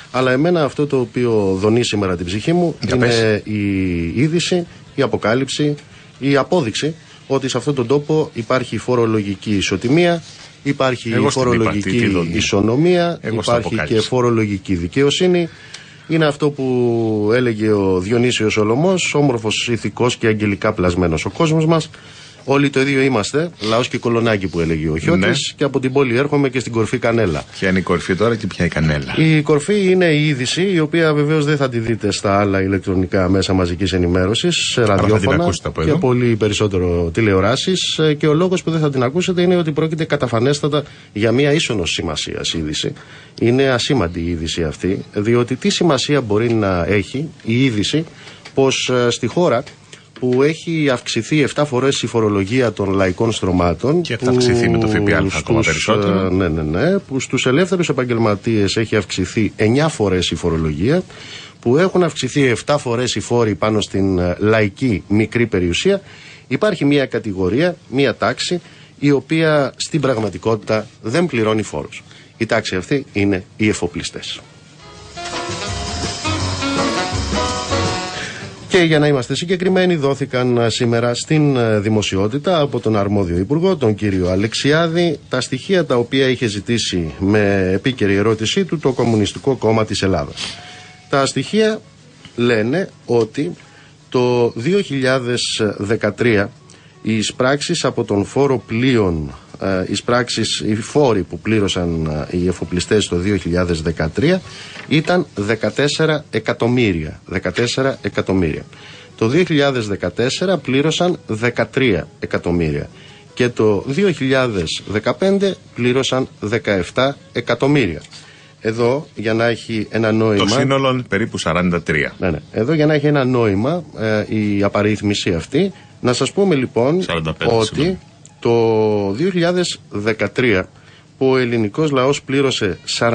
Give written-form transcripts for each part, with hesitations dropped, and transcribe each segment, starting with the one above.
Αλλά εμένα αυτό το οποίο δονεί σήμερα την ψυχή μου είναι η είδηση, η αποκάλυψη, η απόδειξη ότι σε αυτόν τον τόπο υπάρχει φορολογική ισοτιμία, υπάρχει φορολογική ισονομία, υπάρχει και φορολογική δικαιοσύνη. Είναι αυτό που έλεγε ο Διονύσιος Σολωμός, όμορφος, ηθικός και αγγελικά πλασμένος ο κόσμος μας. Όλοι το ίδιο είμαστε, λαός και κολονάκι που έλεγε ο Χιώτης, και από την πόλη έρχομαι και στην κορφή κανέλα. Ποια είναι η κορφή τώρα και ποια η κανέλα? Η κορφή είναι η είδηση, η οποία βεβαίως δεν θα τη δείτε στα άλλα ηλεκτρονικά μέσα μαζικής ενημέρωσης, σε ραδιόφωνα και πολύ περισσότερο τηλεοράσεις. Και ο λόγος που δεν θα την ακούσετε είναι ότι πρόκειται καταφανέστατα για μια ίσονος σημασίας είδηση. Είναι ασήμαντη η είδηση αυτή, διότι τι σημασία μπορεί να έχει η είδηση πως στη χώρα που έχει αυξηθεί 7 φορές η φορολογία των λαϊκών στρωμάτων. Και θα αυξηθεί με το ΦΠΑ ακόμα περισσότερο. Που στους ελεύθερους επαγγελματίες έχει αυξηθεί 9 φορές η φορολογία, που έχουν αυξηθεί 7 φορές οι φόροι πάνω στην λαϊκή μικρή περιουσία. Υπάρχει μια κατηγορία, μια τάξη, η οποία στην πραγματικότητα δεν πληρώνει φόρους. Η τάξη αυτή είναι οι εφοπλιστές. Και για να είμαστε συγκεκριμένοι, δόθηκαν σήμερα στην δημοσιότητα από τον αρμόδιο υπουργό, τον κύριο Αλεξιάδη, τα στοιχεία τα οποία είχε ζητήσει με επίκαιρη ερώτησή του το Κομμουνιστικό Κόμμα της Ελλάδας. Τα στοιχεία λένε ότι το 2013 οι εισπράξεις από τον φόρο πλοίων, οι φόροι που πλήρωσαν οι εφοπλιστές το 2013 ήταν 14 εκατομμύρια. 14 εκατομμύρια. Το 2014 πλήρωσαν 13 εκατομμύρια. Και το 2015 πλήρωσαν 17 εκατομμύρια. Εδώ για να έχει ένα νόημα. Το σύνολο περίπου 43. Ναι. Εδώ για να έχει ένα νόημα η απαριθμισή αυτή, να σας πούμε λοιπόν 45, ότι το 2013 που ο ελληνικός λαός πλήρωσε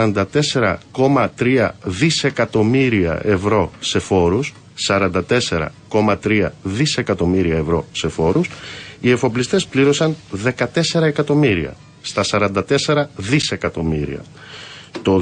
44,3 δισεκατομμύρια ευρώ σε φόρους, 44,3 δισεκατομμύρια ευρώ σε φόρους, οι εφοπλιστές πλήρωσαν 14 εκατομμύρια στα 44 δισεκατομμύρια. Το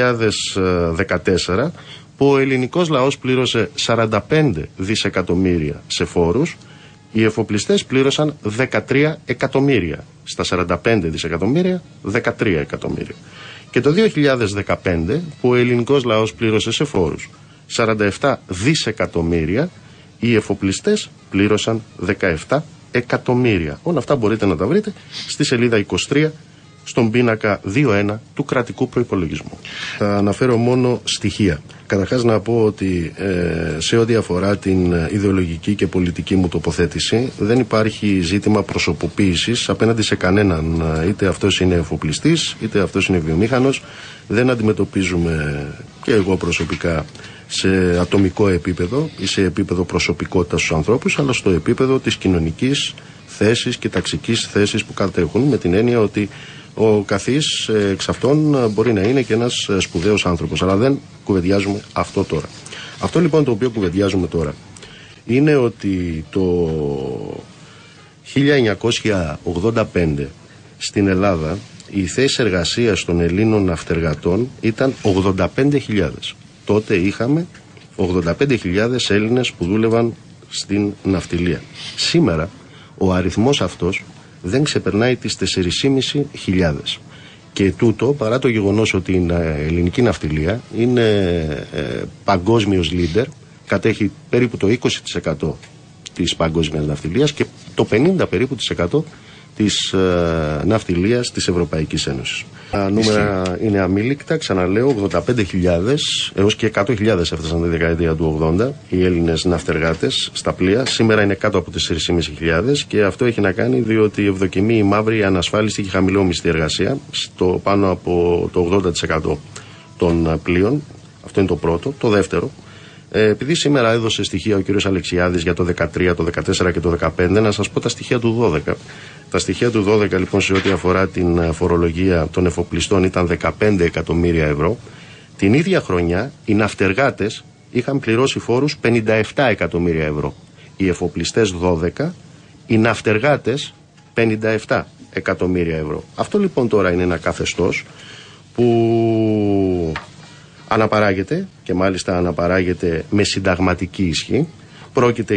2014 που ο ελληνικός λαός πλήρωσε 45 δισεκατομμύρια σε φόρους, οι εφοπλιστές πλήρωσαν 13 εκατομμύρια. Στα 45 δισεκατομμύρια, 13 εκατομμύρια. Και το 2015, που ο ελληνικός λαός πλήρωσε σε φόρους 47 δισεκατομμύρια, οι εφοπλιστές πλήρωσαν 17 εκατομμύρια. Όλα αυτά μπορείτε να τα βρείτε στη σελίδα 23 στον πίνακα 2.1 του κρατικού προϋπολογισμού. Θα αναφέρω μόνο στοιχεία. Καταρχάς να πω ότι σε ό,τι αφορά την ιδεολογική και πολιτική μου τοποθέτηση, δεν υπάρχει ζήτημα προσωποποίησης απέναντι σε κανέναν, είτε αυτός είναι εφοπλιστής είτε αυτός είναι βιομήχανος. Δεν αντιμετωπίζουμε, και εγώ προσωπικά, σε ατομικό επίπεδο ή σε επίπεδο προσωπικότητας στους ανθρώπους, αλλά στο επίπεδο της κοινωνικής θέσης και ταξικής θέσης που κατέχουν, με την έννοια ότι ο καθής εξ αυτών μπορεί να είναι και ένας σπουδαίος άνθρωπος, αλλά δεν κουβεντιάζουμε αυτό τώρα. Αυτό λοιπόν το οποίο κουβεντιάζουμε τώρα είναι ότι το 1985 στην Ελλάδα οι θέσεις εργασίας των Ελλήνων ναυτεργατών ήταν 85.000. Τότε είχαμε 85.000 Έλληνες που δούλευαν στην ναυτιλία. Σήμερα ο αριθμός αυτός δεν ξεπερνάει τις 4.500. Και τούτο παρά το γεγονός ότι η ελληνική ναυτιλία είναι παγκόσμιος leader, κατέχει περίπου το 20% της παγκόσμιας ναυτιλίας και το 50% περίπου της ναυτιλίας της Ευρωπαϊκής Ένωσης. Τα νούμερα είναι αμήλικτα, ξαναλέω, 85.000 έως και 100.000 έφτασαν τη δεκαετία του 80 οι Έλληνες ναυτεργάτες στα πλοία. Σήμερα είναι κάτω από 4.500 και αυτό έχει να κάνει διότι ευδοκιμεί η μαύρη, ανασφάλιστη και χαμηλόμισθη εργασία στο πάνω από το 80% των πλοίων. Αυτό είναι το πρώτο. Το δεύτερο, επειδή σήμερα έδωσε στοιχεία ο κύριος Αλεξιάδης για το 13, το 14 και το 15, να σας πω τα στοιχεία του 12. Τα στοιχεία του 12 λοιπόν σε ό,τι αφορά την φορολογία των εφοπλιστών ήταν 15 εκατομμύρια ευρώ. Την ίδια χρονιά οι ναυτεργάτες είχαν πληρώσει φόρους 57 εκατομμύρια ευρώ. Οι εφοπλιστές 12, οι ναυτεργάτες 57 εκατομμύρια ευρώ. Αυτό λοιπόν τώρα είναι ένα καθεστώς που αναπαράγεται και μάλιστα αναπαράγεται με συνταγματική ισχύ. Πρόκειται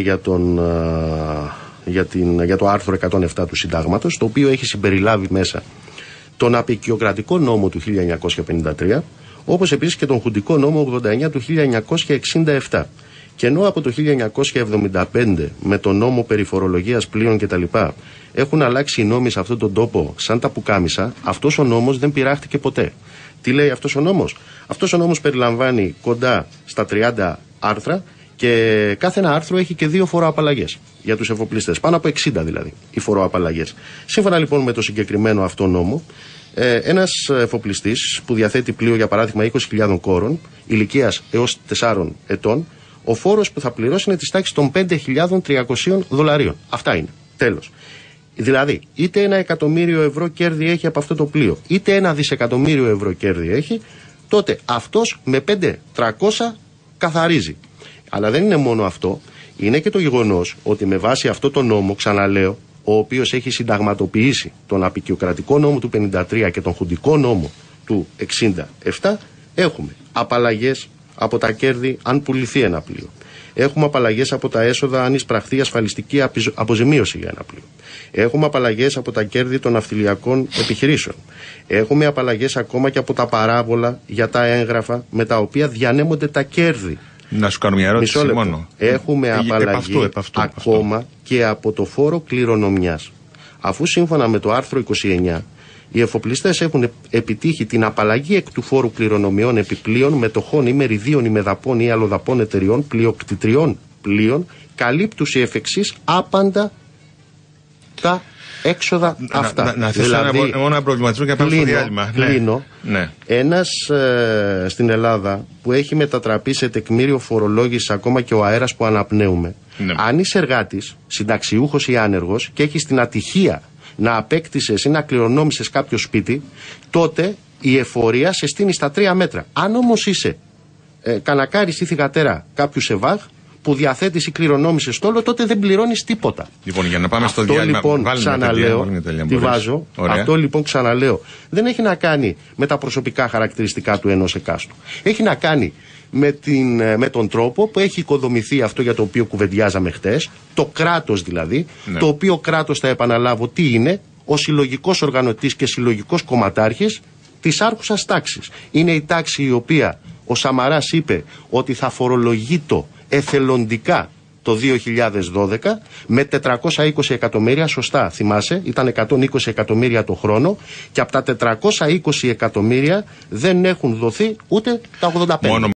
για το άρθρο 107 του Συντάγματος, το οποίο έχει συμπεριλάβει μέσα τον απεικιοκρατικό νόμο του 1953, όπως επίσης και τον χουντικό νόμο 89 του 1967. Και ενώ από το 1975 με τον νόμο περί φορολογίας πλοίων κτλ. Έχουν αλλάξει οι νόμοι σε αυτόν τον τόπο σαν τα πουκάμισα, αυτός ο νόμος δεν πειράχτηκε ποτέ. Τι λέει αυτός ο νόμος? Αυτός ο νόμος περιλαμβάνει κοντά στα 30 άρθρα και κάθε ένα άρθρο έχει και 2 φοροαπαλλαγές για τους εφοπλιστές. Πάνω από 60 δηλαδή οι φοροαπαλλαγές. Σύμφωνα λοιπόν με το συγκεκριμένο αυτό νόμο, ένας εφοπλιστής που διαθέτει πλοίο για παράδειγμα 20.000 κόρων ηλικίας έως 4 ετών, ο φόρος που θα πληρώσει είναι της τάξης των $5.300. Αυτά είναι. Τέλος. Δηλαδή, είτε 1 εκατομμύριο ευρώ κέρδη έχει από αυτό το πλοίο, είτε 1 δισεκατομμύριο ευρώ κέρδη έχει, τότε αυτός με 5.300 καθαρίζει. Αλλά δεν είναι μόνο αυτό. Είναι και το γεγονός ότι με βάση αυτό το νόμο, ξαναλέω, ο οποίος έχει συνταγματοποιήσει τον απεικιοκρατικό νόμο του 53 και τον χουντικό νόμο του 67, έχουμε απαλλαγές από τα κέρδη αν πουληθεί ένα πλοίο. Έχουμε απαλλαγές από τα έσοδα αν εισπραχθεί ασφαλιστική αποζημίωση για ένα πλοίο. Έχουμε απαλλαγές από τα κέρδη των ναυτιλιακών επιχειρήσεων. Έχουμε απαλλαγές ακόμα και από τα παράβολα για τα έγγραφα με τα οποία διανέμονται τα κέρδη. Να σου κάνω μια ερώτηση μόνο. Έχουμε απαλλαγή ακόμα και από το φόρο κληρονομιάς. Αφού σύμφωνα με το άρθρο 29 οι εφοπλιστές έχουν επιτύχει την απαλλαγή εκ του φόρου κληρονομιών επιπλοίων μετοχών ή μεριδίων ημεδαπών ή αλλοδαπών εταιριών πλειοκτητριών πλοίων, καλύπτουση εφ' εξής άπαντα τα έξοδα αυτά. Να θέσω μόνο ένα προβληματισμό και να πάμε στο διάλειμμα. Κλείνω. Ναι. Ένας στην Ελλάδα που έχει μετατραπεί σε τεκμήριο φορολόγησης ακόμα και ο αέρας που αναπνέουμε. Ναι. Αν είσαι εργάτης, συνταξιούχος ή άνεργος και έχεις την ατυχία να απέκτησες ή να κληρονόμησες κάποιο σπίτι, τότε η εφορία σε στείνει στα 3 μέτρα. Αν όμως είσαι κανακάρης ή θυγατέρα κάποιου ΣΕΒΑΓ που διαθέτεις ή κληρονόμησες στόλο, τότε δεν πληρώνεις τίποτα. Λοιπόν, για να πάμε στο διάλειμμα, λοιπόν, ξαναλέω, τη βάζω. Αυτό λοιπόν ξαναλέω, δεν έχει να κάνει με τα προσωπικά χαρακτηριστικά του ενός εκάστου. Έχει να κάνει με τον τρόπο που έχει οικοδομηθεί αυτό για το οποίο κουβεντιάζαμε χτες, το κράτος δηλαδή, ναι. Το οποίο κράτος, θα επαναλάβω, τι είναι? Ο συλλογικός οργανωτής και συλλογικός κομματάρχης της άρχουσας τάξης. Είναι η τάξη η οποία ο Σαμαράς είπε ότι θα φορολογείτο εθελοντικά το 2012 με 420 εκατομμύρια, σωστά θυμάσαι, ήταν 120 εκατομμύρια το χρόνο και από τα 420 εκατομμύρια δεν έχουν δοθεί ούτε τα 85.